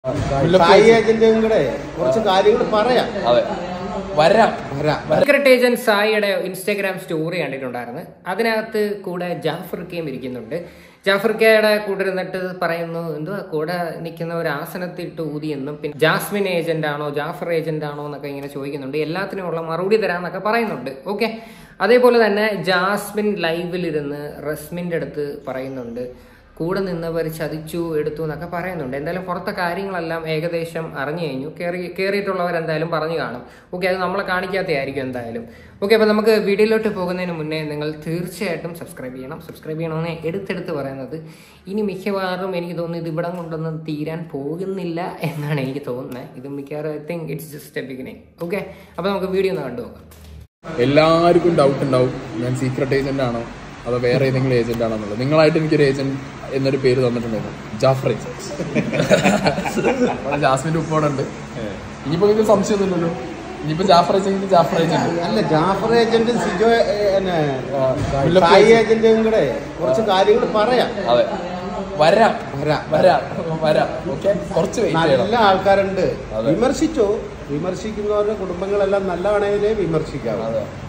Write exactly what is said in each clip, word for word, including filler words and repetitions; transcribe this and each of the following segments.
സായി ഏജന്റും കൂടെ കുറച്ച് കാര്യങ്ങൾ പറയാം. അതെ, വരാം വരാം. സീക്രട്ട് ഏജന്റ് സായിയുടെ ഇൻസ്റ്റാഗ്രാം സ്റ്റോറി കണ്ടിട്ടുണ്ടായിരുന്നു. അതിനകത്ത് കൂടെ ജാഫർ കെയും ഇരിക്കുന്നുണ്ട്. ജാഫർ കെയുടെ കൂടെ ഇരുന്നിട്ട് പറയുന്നു, എന്തുവാ കൂടെ നിൽക്കുന്ന ഒരു ആസനത്തിട്ട് ഊതിയെന്നും പിന്നെ ജാസ്മിൻ ഏജന്റ് ആണോ ജാഫർ ഏജന്റ് ആണോ എന്നൊക്കെ ഇങ്ങനെ ചോദിക്കുന്നുണ്ട്. എല്ലാത്തിനുമുള്ള മറുപടി തരാന്നൊക്കെ പറയുന്നുണ്ട്. ഓക്കെ, അതേപോലെ തന്നെ ജാസ്മിൻ ലൈവിലിരുന്ന് റസ്മിന്റെ അടുത്ത് പറയുന്നുണ്ട്, കൂടെ നിന്നവർ ചതിച്ചു എടുത്തു എന്നൊക്കെ പറയുന്നുണ്ട്. എന്തായാലും പുറത്തെ കാര്യങ്ങളെല്ലാം ഏകദേശം അറിഞ്ഞു കഴിഞ്ഞു. കയറി കയറിയിട്ടുള്ളവർ എന്തായാലും പറഞ്ഞു കാണും. ഓക്കെ, അത് നമ്മളെ കാണിക്കാത്തതായിരിക്കും എന്തായാലും. ഓക്കെ, അപ്പോൾ നമുക്ക് വീഡിയോയിലോട്ട് പോകുന്നതിന് മുന്നേ നിങ്ങൾ തീർച്ചയായിട്ടും സബ്സ്ക്രൈബ് ചെയ്യണം. സബ്സ്ക്രൈബ് ചെയ്യണമെന്ന് എടുത്തെടുത്ത് പറയുന്നത് ഇനി മിക്കവാറും എനിക്ക് തോന്നുന്നു ഇത് ഇവിടം കൊണ്ടൊന്നും തീരാൻ പോകുന്നില്ല എന്നാണ് എനിക്ക് തോന്നുന്നത്. ഇത് മിക്കവാറും I think it's just a beginning. Okay, അപ്പോൾ നമുക്ക് വീഡിയോ ഒന്ന് കണ്ടു നോക്കാം. എല്ലാവർക്കും ഡൗട്ട് ഉണ്ടാവും, ഞാൻ സീക്രട്ട് ഏജന്റ് ആണോ അതോ വേറെ ഏതെങ്കിലും ഏജന്റ് ആണോ എന്നുള്ളത്. നിങ്ങളായിട്ട് എനിക്കൊരു ഏജന്റ് എന്നൊരു പേര് തന്നിട്ടുണ്ടായിരുന്നു, ജാഫർ ഏജന്റ്. ജാസ്മിന്റെ ഉപ്പോടുണ്ട്. ഇനിയിപ്പോ നിങ്ങൾക്ക് സംശയമൊന്നുമില്ലല്ലോ, ഇനിയിപ്പോ ജാഫർ ഏജന്റ് ജാഫർ ഏജന്റ് അല്ല, ജാഫർ ഏജന്റും സിജോ സായി ഏജന്റും കൂടെ കുറച്ച് കാര്യങ്ങൾ പറയാം. അതെ, വരാം വരാം വരാം വരാം ഓക്കെ, കുറച്ച് വെയിറ്റ് ചെയ്യണം. നല്ല ആൾക്കാരുണ്ട്. വിമർശിച്ചോ, വിമർശിക്കുന്നവരുടെ കുടുംബങ്ങളെല്ലാം നല്ലതാണെങ്കിലേ വിമർശിക്കാവൂ.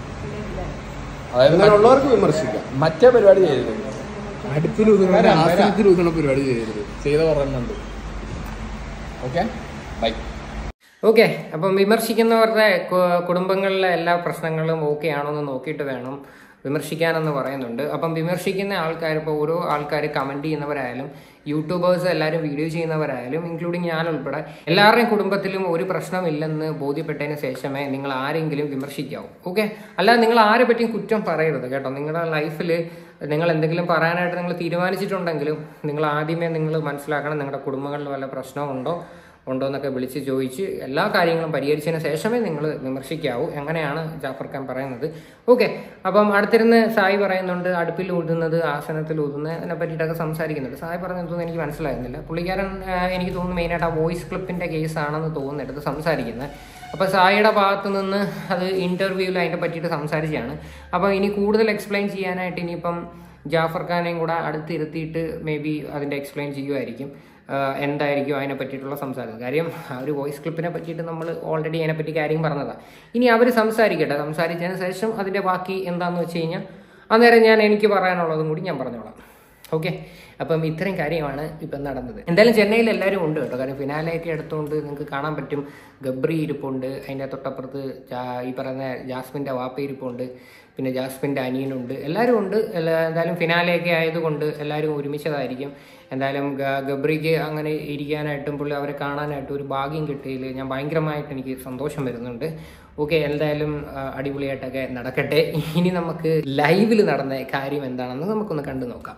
അതായത് അങ്ങനെയുള്ളവർക്ക് വിമർശിക്കാം. മറ്റേ പരിപാടി ചെയ്യരുത്, അടുപ്പിലൂതണ ആസനത്തിലൂതണ പരിപാടി ചെയ്യരുത്. ചെയ്ത പറയുന്നുണ്ട്. Okay, by. ഓക്കെ, അപ്പം വിമർശിക്കുന്നവരുടെ കുടുംബങ്ങളിലെ എല്ലാ പ്രശ്നങ്ങളും ഓക്കെ ആണോ എന്ന് നോക്കിയിട്ട് വേണം വിമർശിക്കാനെന്ന് പറയുന്നുണ്ട്. അപ്പം വിമർശിക്കുന്ന ആൾക്കാർ, ഇപ്പോൾ ഓരോ ആൾക്കാർ കമൻറ്റ് ചെയ്യുന്നവരായാലും യൂട്യൂബേഴ്സ് എല്ലാവരും വീഡിയോ ചെയ്യുന്നവരായാലും ഇൻക്ലൂഡിങ് ഞാൻ ഉൾപ്പെടെ എല്ലാവരുടെയും കുടുംബത്തിലും ഒരു പ്രശ്നമില്ലെന്ന് ബോധ്യപ്പെട്ടതിന് ശേഷമേ നിങ്ങൾ ആരെങ്കിലും വിമർശിക്കാവൂ. ഓക്കെ, അല്ലാതെ നിങ്ങൾ ആരെ പറ്റിയും കുറ്റം പറയരുത് കേട്ടോ. നിങ്ങളുടെ ലൈഫിൽ നിങ്ങൾ എന്തെങ്കിലും പറയാനായിട്ട് നിങ്ങൾ തീരുമാനിച്ചിട്ടുണ്ടെങ്കിലും നിങ്ങൾ ആദ്യമേ നിങ്ങൾ മനസ്സിലാക്കണം, നിങ്ങളുടെ കുടുംബങ്ങളിൽ വല്ല പ്രശ്നമുണ്ടോ ഉണ്ടോ എന്നൊക്കെ വിളിച്ച് ചോദിച്ച് എല്ലാ കാര്യങ്ങളും പരിഹരിച്ചതിന് ശേഷമേ നിങ്ങൾ വിമർശിക്കാവൂ. അങ്ങനെയാണ് ജാഫർ ഖാൻ പറയുന്നത്. ഓക്കെ, അപ്പം അടുത്തിരുന്ന് സായി പറയുന്നുണ്ട്, അടുപ്പിൽ ഊതുന്നത് ആസനത്തിൽ ഊതുന്നതിനെ പറ്റിയിട്ടൊക്കെ സംസാരിക്കുന്നുണ്ട്. സായി പറഞ്ഞതൊന്നും എനിക്ക് മനസ്സിലായിരുന്നില്ല. പുള്ളിക്കാരൻ എനിക്ക് തോന്നുന്നു മെയിനായിട്ട് ആ വോയിസ് ക്ലിപ്പിൻ്റെ കേസാണെന്ന് തോന്നുന്നെടുത്ത് സംസാരിക്കുന്നത്. അപ്പോൾ സായിയുടെ ഭാഗത്തു നിന്ന് അത് ഇൻ്റർവ്യൂവിൽ അതിനെ പറ്റിയിട്ട് സംസാരിച്ചാണ്. അപ്പോൾ ഇനി കൂടുതൽ എക്സ്പ്ലെയിൻ ചെയ്യാനായിട്ട് ഇനിയിപ്പം ജാഫർ ഖാനെയും കൂടെ അടുത്തിരുത്തിയിട്ട് മേ ബി അതിൻ്റെ എക്സ്പ്ലെയിൻ ചെയ്യുമായിരിക്കും. എന്തായിരിക്കും അതിനെ പറ്റിയിട്ടുള്ള സംസാരം. കാര്യം ആ ഒരു വോയിസ് ക്ലിപ്പിനെ പറ്റിയിട്ട് നമ്മൾ ഓൾറെഡി അതിനെപ്പറ്റി കാര്യം പറഞ്ഞതാണ്. ഇനി അവർ സംസാരിക്കട്ടെ, സംസാരിച്ചതിന് ശേഷം അതിൻ്റെ ബാക്കി എന്താണെന്ന് വെച്ച് കഴിഞ്ഞാൽ അന്നേരം ഞാൻ എനിക്ക് പറയാനുള്ളതും കൂടി ഞാൻ പറഞ്ഞോളാം. ഓക്കെ, അപ്പം ഇത്രയും കാര്യമാണ് ഇപ്പം നടന്നത്. എന്തായാലും ചെന്നൈയിൽ എല്ലാവരും ഉണ്ട് കേട്ടോ. കാര്യം ഫിനാലെയൊക്കെ എടുത്തുകൊണ്ട് നിങ്ങൾക്ക് കാണാൻ പറ്റും. ഗബ്രി ഇരിപ്പുണ്ട്, അതിൻ്റെ തൊട്ടപ്പുറത്ത് ഈ പറയുന്ന ജാസ്മിൻ്റെ വാപ്പ ഇരിപ്പുണ്ട്, പിന്നെ ജാസ്മിൻ്റെ അനിയനുണ്ട്, എല്ലാവരും ഉണ്ട്. എന്തായാലും ഫിനാലെയൊക്കെ ആയതുകൊണ്ട് എല്ലാവരും ഒരുമിച്ചതായിരിക്കും. എന്തായാലും ഗബ്രിക്ക് അങ്ങനെ ഇരിക്കാനായിട്ടും പുള്ളി അവരെ കാണാനായിട്ടും ഒരു ഭാഗ്യം കിട്ടിയതിൽ ഞാൻ ഭയങ്കരമായിട്ട് എനിക്ക് സന്തോഷം വരുന്നുണ്ട്. ഓക്കെ, എന്തായാലും അടിപൊളിയായിട്ടൊക്കെ നടക്കട്ടെ. ഇനി നമുക്ക് ലൈവിൽ നടന്ന കാര്യം എന്താണെന്ന് നമുക്കൊന്ന് കണ്ടു നോക്കാം.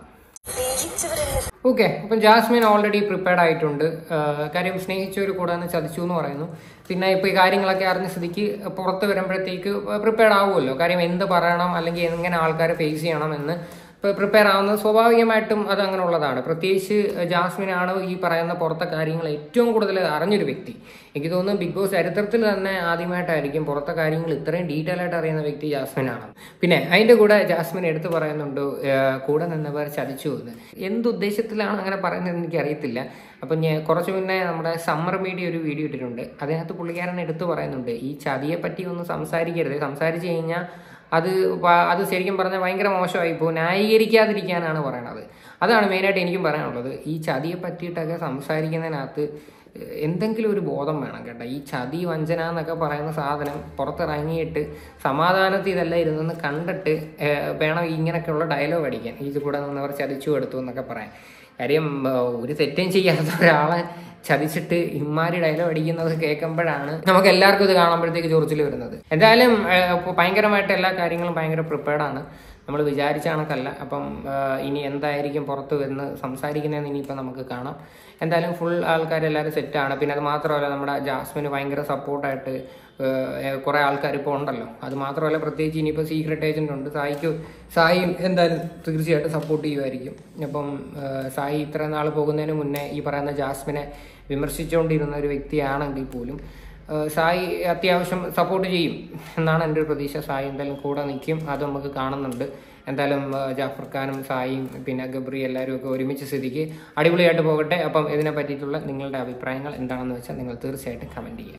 ഓക്കെ, അപ്പം ജാസ്മിൻ ഓൾറെഡി പ്രിപ്പയർഡ് ആയിട്ടുണ്ട്. കാര്യം സ്നേഹിച്ചവർ കൂടാന്ന് ചതിച്ചു എന്ന് പറയുന്നു. പിന്നെ ഇപ്പോൾ ഈ കാര്യങ്ങളൊക്കെ അറിഞ്ഞ സ്ഥിതിക്ക് പുറത്ത് വരുമ്പോഴത്തേക്ക് പ്രിപ്പയർഡ് ആവുമല്ലോ. കാര്യം എന്ത് പറയണം അല്ലെങ്കിൽ എങ്ങനെ ആൾക്കാരെ ഫേസ് ചെയ്യണം എന്ന് പ്രിപ്പയർ ആവുന്നത് സ്വാഭാവികമായിട്ടും അത് അങ്ങനെ ഉള്ളതാണ്. പ്രത്യേകിച്ച് ജാസ്മിനാണ് ഈ പറയുന്ന പുറത്തെ കാര്യങ്ങൾ ഏറ്റവും കൂടുതൽ അറിഞ്ഞൊരു വ്യക്തി. എനിക്ക് തോന്നുന്നു ബിഗ് ബോസ് ചരിത്രത്തിൽ തന്നെ ആദ്യമായിട്ടായിരിക്കും പുറത്തെ കാര്യങ്ങൾ ഇത്രയും ഡീറ്റെയിൽ ആയിട്ട് അറിയുന്ന വ്യക്തി ജാസ്മിനാണ്. പിന്നെ അതിൻ്റെ കൂടെ ജാസ്മിൻ എടുത്ത് പറയുന്നുണ്ട്, കൂടെ നിന്നവർ ചതിച്ചു എന്ന്. എന്തുദ്ദേശത്തിലാണ് അങ്ങനെ പറയുന്നത് എനിക്ക് അറിയത്തില്ല. അപ്പം ഞാൻ കുറച്ച് മുന്നേ നമ്മുടെ സമ്മർ മീഡിയ ഒരു വീഡിയോ ഇട്ടിട്ടുണ്ട്. അതിനകത്ത് പുള്ളിക്കാരൻ എടുത്ത് പറയുന്നുണ്ട്, ഈ ചതിയെ പറ്റി ഒന്നും സംസാരിക്കരുത്, സംസാരിച്ച് കഴിഞ്ഞാൽ അത് അത് ശരിക്കും പറഞ്ഞാൽ ഭയങ്കര മോശമായി പോകും, ന്യായീകരിക്കാതിരിക്കാനാണ് പറയണത്. അതാണ് മെയിനായിട്ട് എനിക്കും പറയാനുള്ളത്. ഈ ചതിയെ പറ്റിയിട്ടൊക്കെ സംസാരിക്കുന്നതിനകത്ത് എന്തെങ്കിലും ഒരു ബോധം വേണം കേട്ടോ. ഈ ചതി വഞ്ചന എന്നൊക്കെ പറയുന്ന സാധനം പുറത്തിറങ്ങിയിട്ട് സമാധാനത്തിൽ ഇതെല്ലാം ഇരുന്നെന്ന് കണ്ടിട്ട് വേണം ഇങ്ങനെയൊക്കെയുള്ള ഡയലോഗ് അടിക്കാൻ. ഇത് കൂടെ നിന്നവർ ചതിച്ചു എടുത്തു എന്നൊക്കെ പറയാൻ. കാര്യം ഒരു തെറ്റും ചെയ്യാത്ത ഒരാളെ ചതിച്ചിട്ട് ഇമ്മാരി ഡയലോഗ് അടിക്കുന്നത് കേൾക്കുമ്പോഴാണ് നമുക്ക് എല്ലാവർക്കും ഇത് കാണുമ്പോഴത്തേക്ക് ചൊറിച്ചിൽ വരുന്നത്. എന്തായാലും ഭയങ്കരമായിട്ട് എല്ലാ കാര്യങ്ങളും ഭയങ്കര പ്രിപ്പയർഡാണ്. നമ്മൾ വിചാരിച്ച കണക്കല്ല. അപ്പം ഇനി എന്തായിരിക്കും പുറത്ത് വരുന്ന സംസാരിക്കുന്നതെന്ന് ഇനിയിപ്പോൾ നമുക്ക് കാണാം. എന്തായാലും ഫുൾ ആൾക്കാരെല്ലാവരും സെറ്റാണ്. പിന്നെ അത് മാത്രമല്ല, നമ്മുടെ ജാസ്മിന് ഭയങ്കര സപ്പോർട്ടായിട്ട് കുറേ ആൾക്കാർ ഇപ്പോൾ ഉണ്ടല്ലോ. അത് മാത്രമല്ല, പ്രത്യേകിച്ച് ഇനിയിപ്പോൾ സീക്രട്ട് ഏജന്റ് ഉണ്ട്. സായിക്ക് സായി എന്തായാലും തീർച്ചയായിട്ടും സപ്പോർട്ട് ചെയ്യുമായിരിക്കും. അപ്പം സായി ഇത്ര നാൾ പോകുന്നതിന് മുന്നേ ഈ പറയുന്ന ജാസ്മിനെ വിമർശിച്ചുകൊണ്ടിരുന്ന ഒരു വ്യക്തിയാണെങ്കിൽ പോലും സായി അത്യാവശ്യം സപ്പോർട്ട് ചെയ്യും എന്നാണ് എൻ്റെ ഒരു പ്രതീക്ഷ. സായി എന്തായാലും കൂടെ നിൽക്കും, അത് നമുക്ക് കാണുന്നുണ്ട്. എന്തായാലും ജാഫർ ഖാനും സായിയും പിന്നെ ഗബ്രി എല്ലാവരും ഒക്കെ ഒരുമിച്ച് സ്ഥിതിക്ക് അടിപൊളിയായിട്ട് പോകട്ടെ. അപ്പം ഇതിനെ പറ്റിയിട്ടുള്ള നിങ്ങളുടെ അഭിപ്രായങ്ങൾ എന്താണെന്ന് വെച്ചാൽ നിങ്ങൾ തീർച്ചയായിട്ടും കമൻറ്റ് ചെയ്യുക.